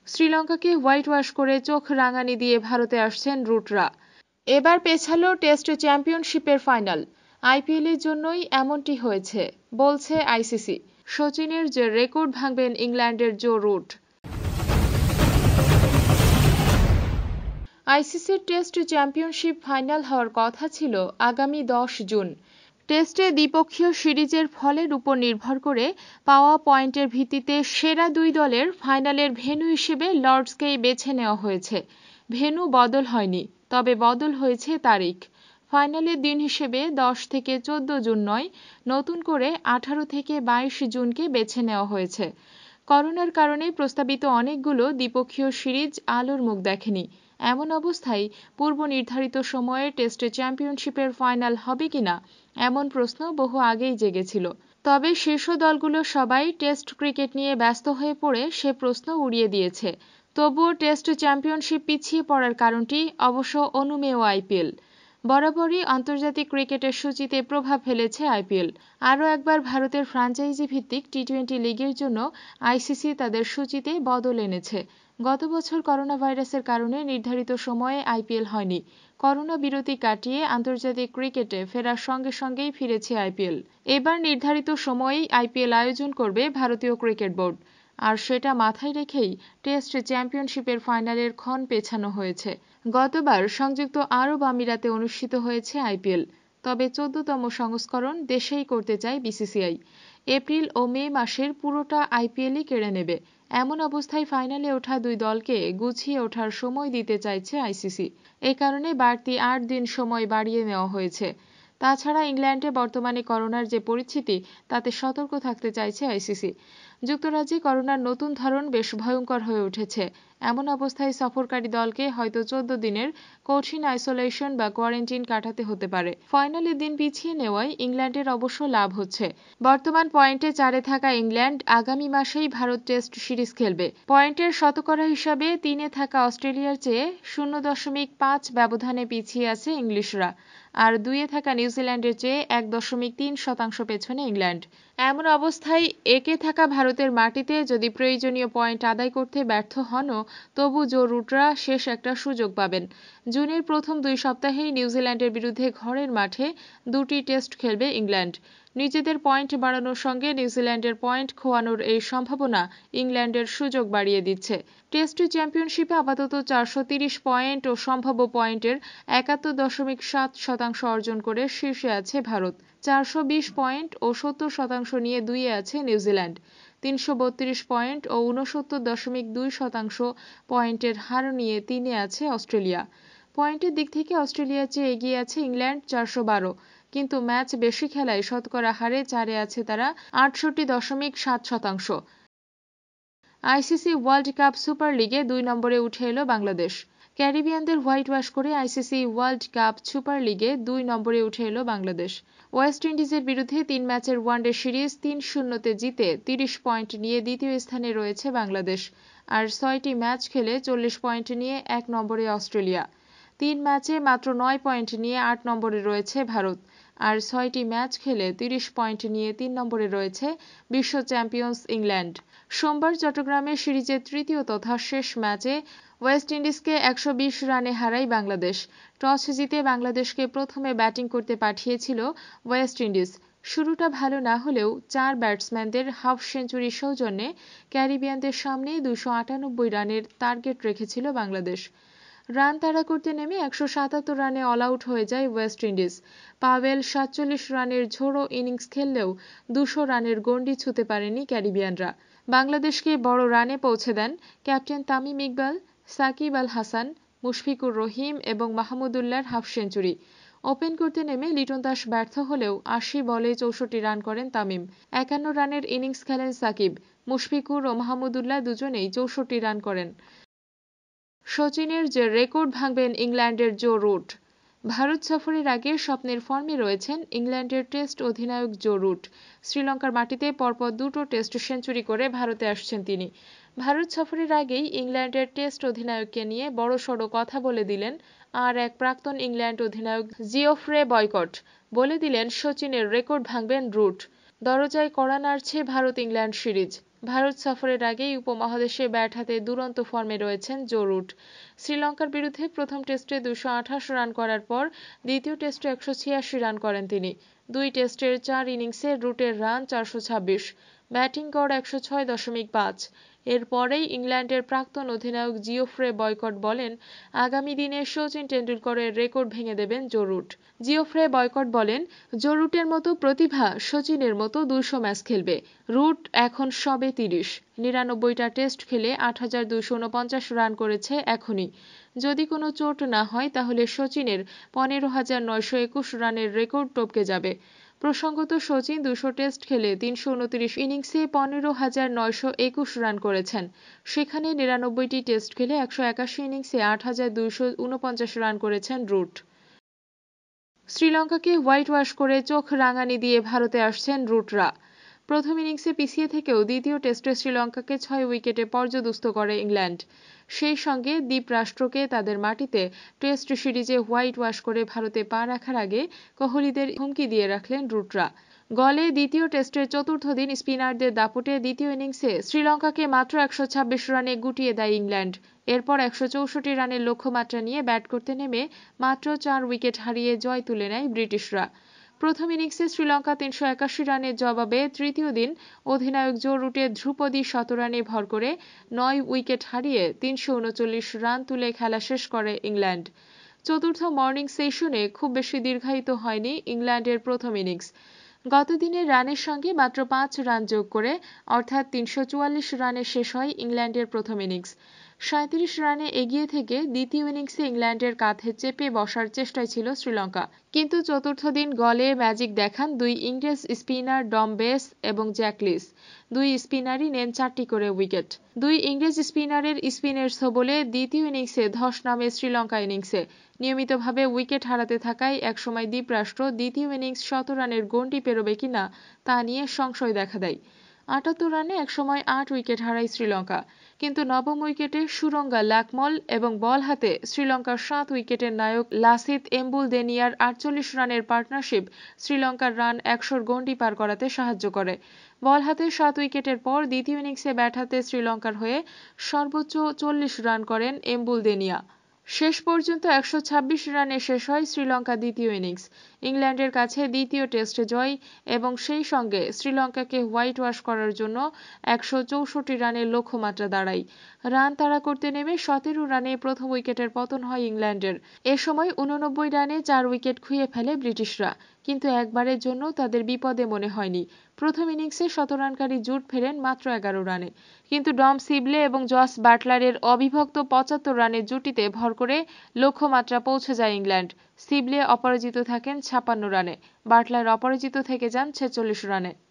শ্রীলঙ্কাকে white wash করে চোখ রাঙানি দিয়ে ভারতে আসছেন রুটরা। এবার পেছালো টেস্ট চ্যাম্পিয়নশিপের ফাইনাল। আইপিএলের জন্যই এমনটি হয়েছে বলছে আইসিসি। সচিনের যে রেকর্ড ভাঙবেন ইংল্যান্ডের জো রুট। আইসিসির টেস্ট চ্যাম্পিয়নশিপ ফাইনাল হওয়ার কথা ছিল আগামী 10 জুন। টেস্টে দ্বিপক্ষীয় সিরিজের ফলের উপর নির্ভর করে পাওয়া পয়েন্টের ভিত্তিতে সেরা দুই দলের ফাইনালের ভেন্যু হিসেবে লর্ডসকেই বেছে নেওয়া হয়েছে। ভেন্যু বদল হয়নি, তবে বদল হয়েছে তারিখ। ফাইনালের দিন হিসেবে 10 থেকে 14 জুন নয়, নতুন করে 18 থেকে 22 জুনকে বেছে নেওয়া হয়েছে। করোনার কারণে প্রস্তাবিত অনেকগুলো দ্বিপক্ষীয় সিরিজ আলোর মুখ দেখেনি। এমন অবস্থায় পূর্ব নির্ধারিত সময়ে টেস্ট চ্যাম্পিয়নশিপের ফাইনাল হবে কিনা এমন প্রশ্ন বহু আগেই জেগেছিল। তবে শীর্ষ দলগুলো সবাই টেস্ট ক্রিকেট নিয়ে ব্যস্ত হয়ে পড়ে সে প্রশ্ন উড়িয়ে দিয়েছে। তবুও টেস্ট চ্যাম্পিয়নশিপ পিছিয়ে পড়ার কারণটি অবশ্য অনুমেয় আইপিএল। বরাবরই আন্তর্জাতিক ক্রিকেটের সূচিতে প্রভাব ফেলেছে আইপিএল। আরও একবার ভারতের ফ্র্যাঞ্চাইজি ভিত্তিক টি-20 লিগের জন্য আইসিসি তাদের সূচিতে বদল এনেছে। গত বছর করোনা ভাইরাসের কারণে নির্ধারিত সময়ে আইপিএল হয়নি। করোনা বিরতি কাটিয়ে আন্তর্জাতিক ক্রিকেটে ফেরার সঙ্গে সঙ্গেই ফিরেছে আইপিএল। এবার নির্ধারিত সময়েই আইপিএল আয়োজন করবে ভারতীয় ক্রিকেট বোর্ড। আর সেটা মাথায় রেখেই টেস্ট চ্যাম্পিয়নশিপের ফাইনালের ক্ষণ পেছানো হয়েছে। গতবার সংযুক্ত আরব আমিরাতে অনুষ্ঠিত হয়েছে আইপিএল, তবে 14তম সংস্করণ দেশেই করতে চায় বিসিসিআই। এপ্রিল ও মে মাসের পুরোটা আইপিএলই কেড়ে নেবে। এমন অবস্থায় ফাইনালে ওঠা দুই দলকে গুছিয়ে ওঠার সময় দিতে চাইছে আইসিসি। এ কারণে বাড়তি 8 দিন সময় বাড়িয়ে নেওয়া হয়েছে। তাছাড়া ইংল্যান্ডে বর্তমানে করোনার যে পরিস্থিতি, তাতে সতর্ক থাকতে চাইছে আইসিসি। যুক্তরাজ্যে করোনার নতুন ধরন বেশ ভয়ঙ্কর হয়ে উঠেছে। এমন অবস্থায় সফরকারী দলকে হয়তো 14 দিনের কঠিন আইসোলেশন বা কোয়ারেন্টাইন কাটাতে হতে পারে। ফাইনালের দিন পিছিয়ে নেওয়ায় ইংল্যান্ডের অবশ্য লাভ হচ্ছে। বর্তমান পয়েন্টে 4-এ থাকা ইংল্যান্ড আগামী মাসেই ভারত টেস্ট সিরিজ খেলবে। পয়েন্টের শতকরা হিসাবে 3-এ থাকা অস্ট্রেলিয়ার চেয়ে 0.5 ব্যবধানে পিছিয়ে আছে ইংলিশরা। আর 2-এ থাকা নিউজিল্যান্ডের চেয়ে 1.3% পেছনে ইংল্যান্ড। এমন অবস্থায় একে থাকা ভারতের মাটিতে যদি প্রয়োজনীয় পয়েন্ট আদায় করতে ব্যর্থ হনও, তবু জো রুটরা শেষ একটা সুযোগ পাবেন। জুনের প্রথম 2 সপ্তাহেই নিউজিল্যান্ডের বিরুদ্ধে ঘরের মাঠে 2টি টেস্ট খেলবে ইংল্যান্ড। নিজেদের পয়েন্ট বাড়ানোর সঙ্গে নিউজিল্যান্ডের পয়েন্ট খোয়ানোর এই সম্ভাবনা ইংল্যান্ডের সুযোগ বাড়িয়ে দিচ্ছে। টেস্ট চ্যাম্পিয়নশিপে আপাতত 430 পয়েন্ট ও সম্ভাব্য পয়েন্টের 71.7% অর্জন করে শীর্ষে আছে ভারত। 420 পয়েন্ট ও 70% নিয়ে 2-এ আছে নিউজিল্যান্ড। 332 পয়েন্ট ও 69.2% পয়েন্টের হার নিয়ে 3-এ আছে অস্ট্রেলিয়া। পয়েন্টের দিক থেকে অস্ট্রেলিয়ার চেয়ে এগিয়ে আছে ইংল্যান্ড 412, কিন্তু ম্যাচ বেশি খেলায় শতকরা হারে 4-এ আছে তারা 68.7%। আইসিসি ওয়ার্ল্ড কাপ সুপার লিগে 2 নম্বরে উঠে এলো বাংলাদেশ। ক্যারিবিয়ানদের হোয়াইট ওয়াশ করে আইসিসি ওয়ার্ল্ড কাপ সুপার লিগে 2 নম্বরে উঠে এলো বাংলাদেশ। ওয়েস্ট ইন্ডিজের বিরুদ্ধে 3 ম্যাচের ওয়ানডে সিরিজ 3-0 জিতে 30 পয়েন্ট নিয়ে দ্বিতীয় স্থানে রয়েছে বাংলাদেশ। আর 6টি ম্যাচ খেলে 40 পয়েন্ট নিয়ে 1 নম্বরে অস্ট্রেলিয়া। 3 ম্যাচে মাত্র 9 পয়েন্ট নিয়ে 8 নম্বরে রয়েছে ভারত। আর 6টি ম্যাচ খেলে 30 পয়েন্ট নিয়ে 3 নম্বরে রয়েছে বিশ্ব চ্যাম্পিয়ন্স ইংল্যান্ড। সোমবার চট্টগ্রামে সিরিজের তৃতীয় তথা শেষ ম্যাচে ওয়েস্ট ইন্ডিজকে 120 রানে হারায় বাংলাদেশ। টস জিতে বাংলাদেশকে প্রথমে ব্যাটিং করতে পাঠিয়েছিল ওয়েস্ট ইন্ডিজ। শুরুটা ভালো না হলেও 4 ব্যাটসম্যানদের হাফ সেঞ্চুরির সৌজন্যে ক্যারিবিয়ানদের সামনে 298 রানের টার্গেট রেখেছিল বাংলাদেশ। রান তাড়া করতে নেমে 177 রানে অল আউট হয়ে যায় ওয়েস্ট ইন্ডিজ। পাওয়েল 47 রানের ঝোড়ো ইনিংস খেললেও 200 রানের গণ্ডি ছুঁতে পারেনি ক্যারিবিয়ানরা। বাংলাদেশকে বড় রানে পৌঁছে দেন ক্যাপ্টেন তামিম ইকবাল, সাকিব আল হাসান, মুশফিকুর রহিম এবং মাহমুদুল্লাহর হাফ সেঞ্চুরি। ওপেন করতে নেমে লিটন দাস ব্যর্থ হলেও 80 বলে 64 রান করেন তামিম। 51 রানের ইনিংস খেলেন সাকিব। মুশফিকুর ও মাহমুদুল্লাহ দুজনেই 64 রান করেন। সচিনের যে রেকর্ড ভাঙবেন ইংল্যান্ডের জো রুট। ভারত সফরের আগে স্বপ্নের ফর্মে রয়েছেন ইংল্যান্ডের টেস্ট অধিনায়ক জো রুট। শ্রীলঙ্কার মাটিতে পরপর 2টো টেস্ট সেঞ্চুরি করে ভারতে আসছেন তিনি। ভারত সফরের আগেই ইংল্যান্ডের টেস্ট অধিনায়ককে নিয়ে বড়সড় কথা বলে দিলেন আর এক প্রাক্তন ইংল্যান্ড অধিনায়ক জিওফ্রে বয়কট। বলে দিলেন সচিনের রেকর্ড ভাঙবেন রুট। দরজায় কড়া নাড়ছে ভারত ইংল্যান্ড সিরিজ। ভারত সফরের আগেই উপমহাদেশে ব্যাট হাতে দুরন্ত ফর্মে রয়েছেন জো রুট। শ্রীলঙ্কার বিরুদ্ধে প্রথম টেস্টে 228 রান করার পর দ্বিতীয় টেস্টে 186 রান করেন তিনি। দুই টেস্টের 4 ইনিংসে রুটের রান 426, ব্যাটিং গড় 106.5। এরপরেই ইংল্যান্ডের প্রাক্তন অধিনায়ক জিওফ্রে বয়কট বলেন, আগামী দিনে শচীন টেন্ডুলকরের রেকর্ড ভেঙে দেবেন জো রুট। জিওফ্রে বয়কট বলেন, জো রুটের মতো প্রতিভা শচীনের মতো 200 ম্যাচ খেলবে। রুট এখন সবে 30, 99টা টেস্ট খেলে 8,249 রান করেছে এখনই। যদি কোনো চোট না হয় তাহলে শচীনের 15,921 রানের রেকর্ড টপকে যাবে। প্রসঙ্গত, শচীন 200 টেস্ট খেলে 329 ইনিংসে 15,921 রান করেছেন। সেখানে 99টি টেস্ট খেলে 181 ইনিংসে 8,249 রান করেছেন রুট। শ্রীলঙ্কাকে হোয়াইট ওয়াশ করে চোখ রাঙানি দিয়ে ভারতে আসছেন রুটরা। প্রথম ইনিংসে পিছিয়ে থেকেও দ্বিতীয় টেস্টে শ্রীলঙ্কাকে 6 উইকেটে পর্যদস্ত করে ইংল্যান্ড। সেই সঙ্গে দ্বীপরাষ্ট্রকে তাদের মাটিতে টেস্ট সিরিজে হোয়াইট ওয়াশ করে ভারতে পা রাখার আগে কোহলিদের হুমকি দিয়ে রাখলেন রুটরা। গলে দ্বিতীয় টেস্টের চতুর্থ দিন স্পিনারদের দাপটে দ্বিতীয় ইনিংসে শ্রীলঙ্কাকে মাত্র 126 রানে গুটিয়ে দেয় ইংল্যান্ড। এরপর 164 রানের লক্ষ্যমাত্রা নিয়ে ব্যাট করতে নেমে মাত্র 4 উইকেট হারিয়ে জয় তুলে নেয় ব্রিটিশরা। প্রথম ইনিংসে শ্রীলঙ্কা 381 রানের জবাবে তৃতীয় দিন অধিনায়ক জো রুটের ধ্রুপদী শতরানে ভর করে 9 উইকেট হারিয়ে 339 রান তুলে খেলা শেষ করে ইংল্যান্ড। চতুর্থ মর্নিং সেশনে খুব বেশি দীর্ঘায়িত হয়নি ইংল্যান্ডের প্রথম ইনিংস। গতদিনের রানের সঙ্গে মাত্র 5 রান যোগ করে অর্থাৎ 344 রানে শেষ হয় ইংল্যান্ডের প্রথম ইনিংস। 37 রানে এগিয়ে থেকে দ্বিতীয় ইনিংসে ইংল্যান্ডের কাঁধে চেপে বসার চেষ্টায় ছিল শ্রীলঙ্কা। কিন্তু চতুর্থ দিন গলে ম্যাজিক দেখান দুই ইংরেজ স্পিনার ডম বেস এবং জ্যাক লিস। দুই স্পিনারই নেন 4টি করে উইকেট। দুই ইংরেজ স্পিনারের স্পিনের ছোবলে দ্বিতীয় ইনিংসে ধস নামে শ্রীলঙ্কা ইনিংসে। নিয়মিতভাবে উইকেট হারাতে থাকায় একসময় দ্বীপরাষ্ট্র দ্বিতীয় ইনিংস 100 রানের গণ্ডি পেরোবে কিনা তা নিয়ে সংশয় দেখা দেয়। 78 রানে একসময় 8 উইকেট হারায় শ্রীলঙ্কা। কিন্তু নবম উইকেটে সুরঙ্গা লাকমল এবং বল হাতে শ্রীলঙ্কার 7 উইকেটের নায়ক লাসিথ এম্বুলদেনিয়ার 48 রানের পার্টনারশিপ শ্রীলঙ্কার রান 100-র গণ্ডি পার করাতে সাহায্য করে। বল হাতে 7 উইকেটের পর দ্বিতীয় ইনিংসে ব্যাট হাতে শ্রীলঙ্কার হয়ে সর্বোচ্চ 40 রান করেন এম্বুলদেনিয়া। শেষ পর্যন্ত 126 রানে শেষ হয় শ্রীলঙ্কা দ্বিতীয় ইনিংস। ইংল্যান্ডের কাছে দ্বিতীয় টেস্টে জয় এবং সেই সঙ্গে শ্রীলঙ্কাকে হোয়াইট ওয়াশ করার জন্য 164 রানের লক্ষ্যমাত্রা দাঁড়ায়। রান তাড়া করতে নেমে 17 রানে প্রথম উইকেটের পতন হয় ইংল্যান্ডের। এ সময় 89 রানে 4 উইকেট খুইয়ে ফেলে ব্রিটিশরা। কিন্তু একবারের জন্য তাদের বিপদে মনে হয়নি। প্রথম ইনিংসে শতরানকারী জুট ফেরেন মাত্র 11 রানে। কিন্তু ডম সিবলে এবং জস বাটলারের অবিভক্ত 75 রানের জুটিতে ভর করে লক্ষ্যমাত্রা পৌঁছে যায় ইংল্যান্ড। সিবলে অপরাজিত থাকেন 56 রানে, বাটলার অপরাজিত থেকে যান 46 রানে।